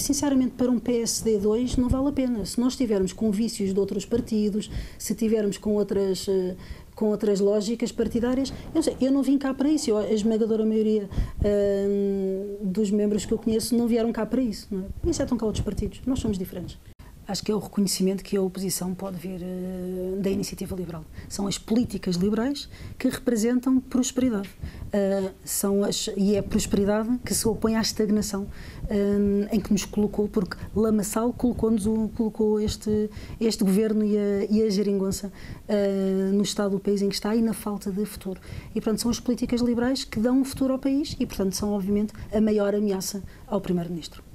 sinceramente, para um PSD2 não vale a pena. Se nós estivermos com vícios de outros partidos, se estivermos com outras lógicas partidárias, eu não vim cá para isso. A esmagadora maioria dos membros que eu conheço não vieram cá para isso. Não é? Isso estão cá outros partidos. Nós somos diferentes. Acho que é o reconhecimento que a oposição pode vir da iniciativa liberal. São as políticas liberais que representam prosperidade. E é a prosperidade que se opõe à estagnação em que nos colocou, porque Lamaçal colocou este governo e a geringonça no estado do país em que está e na falta de futuro. E, portanto, são as políticas liberais que dão um futuro ao país e, portanto, são, obviamente, a maior ameaça ao Primeiro-Ministro.